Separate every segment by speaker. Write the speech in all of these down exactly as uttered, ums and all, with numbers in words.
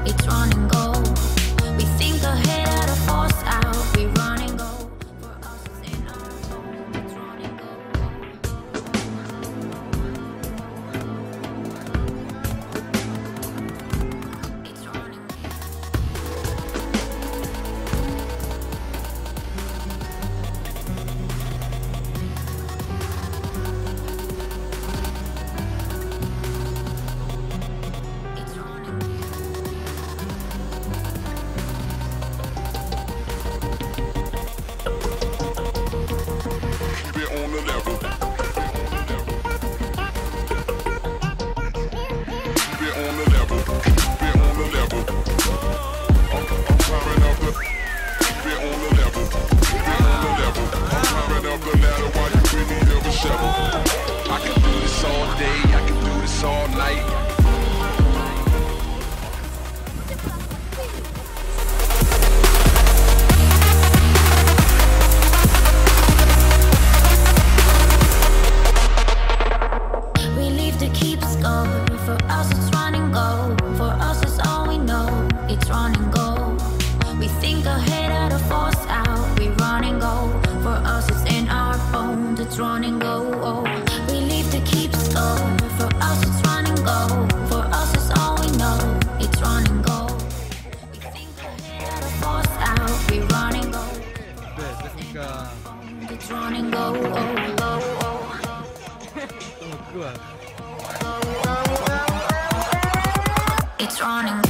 Speaker 1: it's run and go. We think ahead out of force out, we run and go. For us it's in our home, it's run and go. It's run and go. It's run and go.
Speaker 2: Keep it on the level. Keep it on the level. Keep it on the level. I'm, I'm climbing up the. Keep it on the level. Keep it on the level. I'm climbing up the ladder while you in need of a shovel. I can do this all day. I can do this all night.
Speaker 1: We leave to keep score. For us it's run and go. For us it's all we know. It's run and go. We think ahead out of force out. We run and go. For us it's in our bones. It's run and go. We leave to keep score. For us it's run and go. For us it's all we know. It's run and go. We think ahead out of force out. We run and go.
Speaker 3: Beh, tecnica
Speaker 1: It's run and go.
Speaker 3: qua.
Speaker 1: It's running.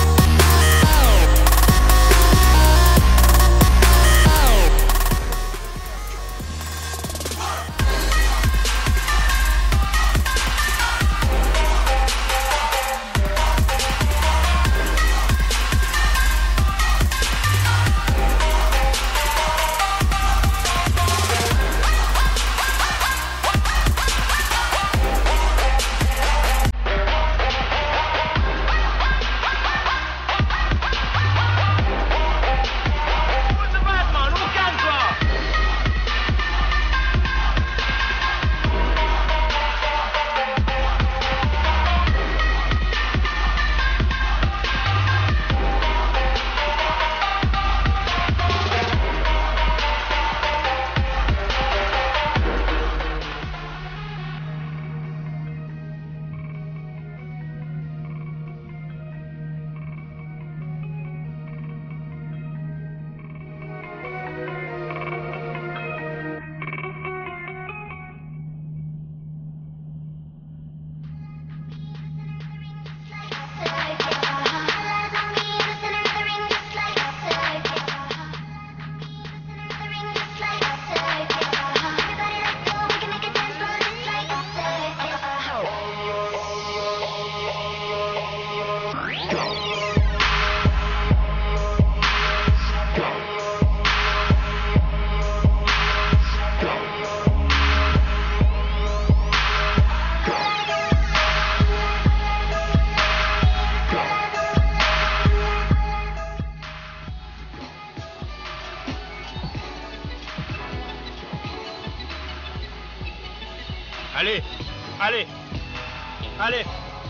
Speaker 4: Allez, allez, allez.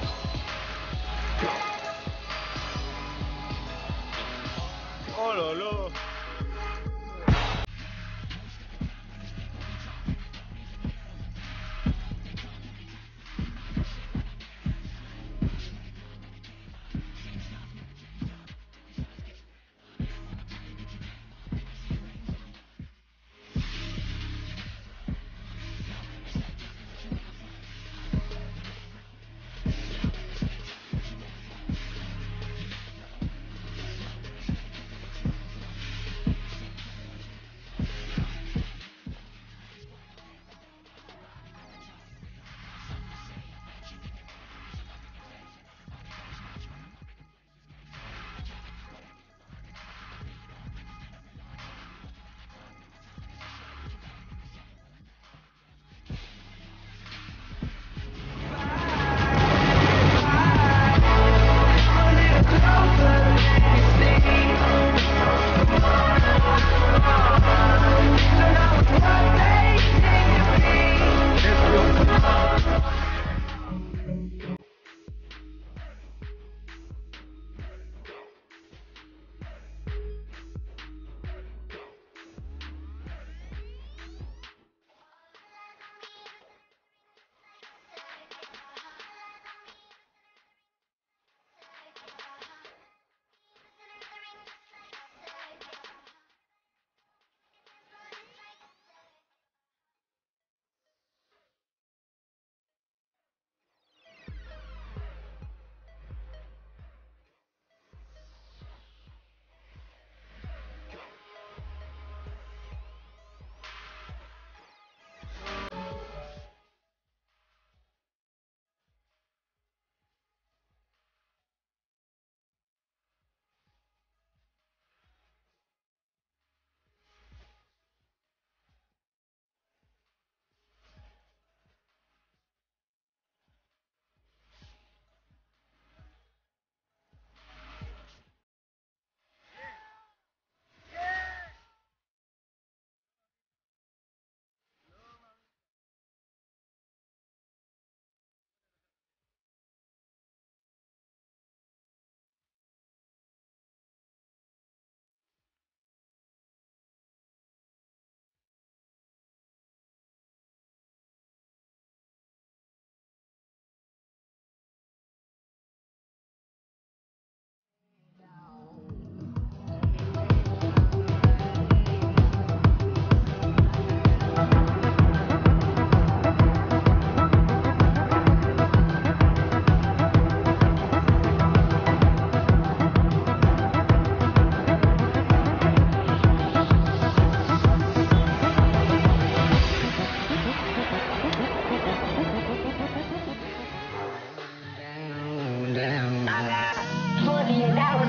Speaker 4: Oh là là.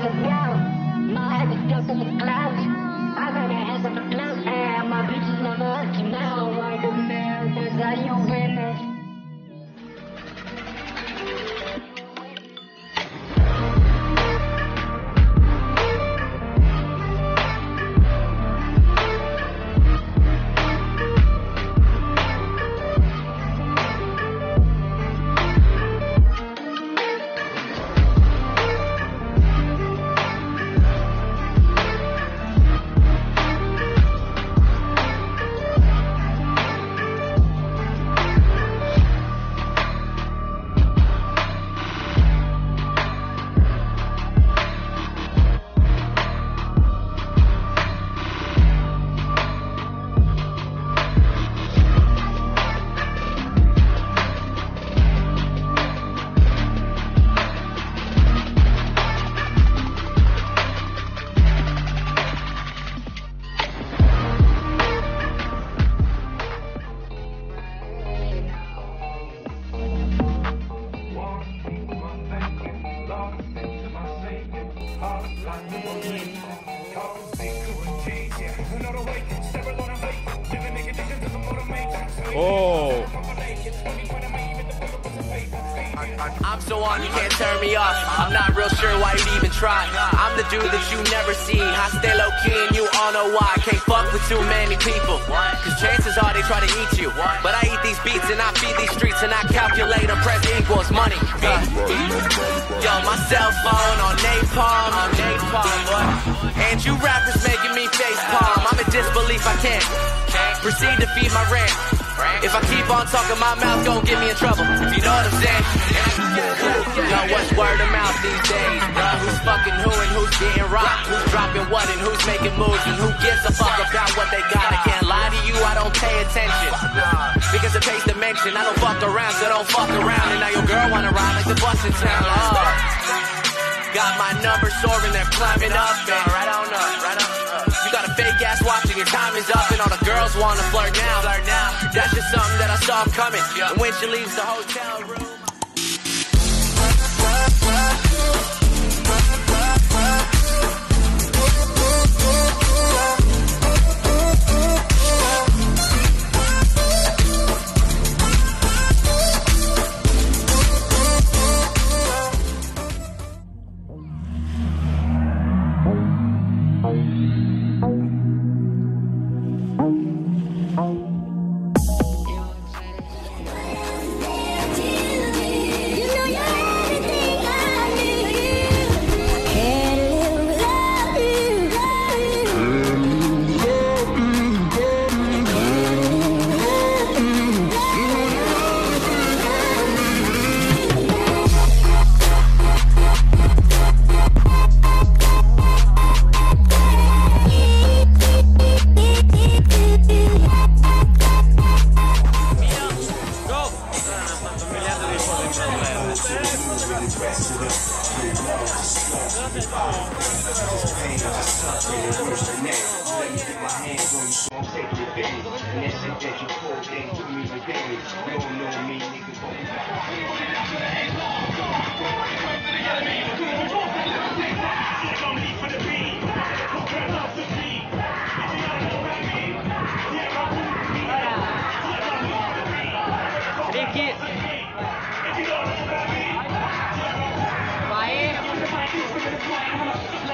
Speaker 4: Oh.
Speaker 5: I'm so on, you can't turn me off. I'm not real sure why you'd even try. I'm the dude that you never see. I stay low key and you all know why. Can't fuck with too many people, cause chances are they try to eat you. But I eat these beats and I feed these streets, and I calculate and press equals money. Uh, yo, my cell phone on napalm, on napalm, boy. And you rappers making me face palm. I'm in disbelief, I can't proceed to feed my rant. If I keep on talking, my mouth gon' get me in trouble. You know what I'm saying? Yo, what's word of mouth these days, bruh? Who's fucking who and who's getting rocked? Who's dropping what and who's making moves and who gives a fuck about what they got? I can't lie to you, I don't pay attention, because it pays to mention. I don't fuck around, so don't fuck around. And now your girl wanna ride like the bus in town. Oh. Got my numbers soaring, they're climbing up, and right on up, right on up. You got a fake ass watching, your time is up, and all the girls wanna flirt now. Flirt now. That's just something that I saw coming. And when she leaves the hotel room.
Speaker 6: Baik.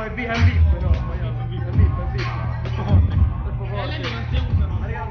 Speaker 6: è V I P, no, è V I P, è V I P. Per favore, per favore.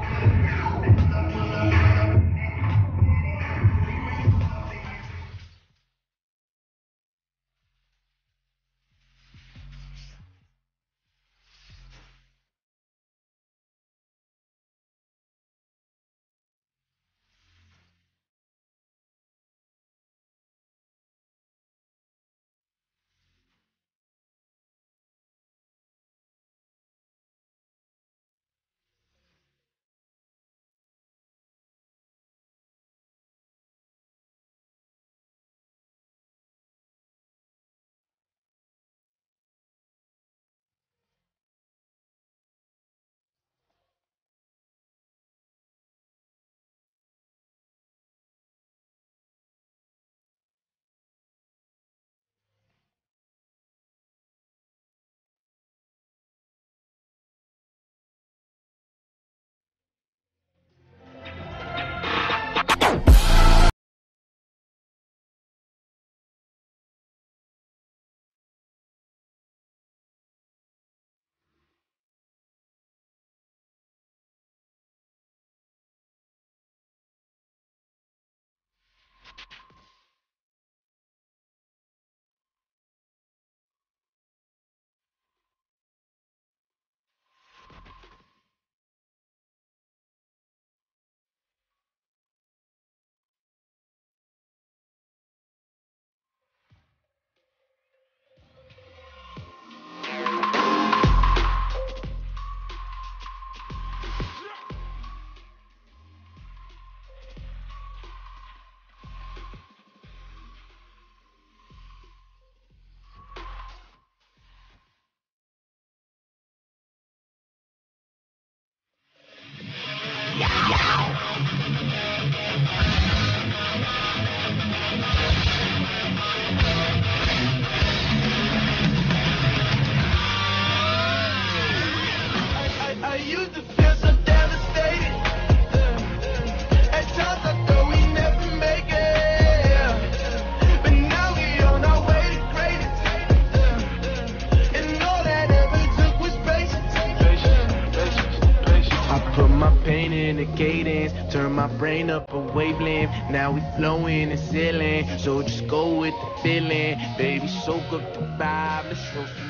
Speaker 5: Turn my brain up a wavelength. Now we flowing and sailing. So just go with the feeling. Baby, soak up the vibe. Let's show some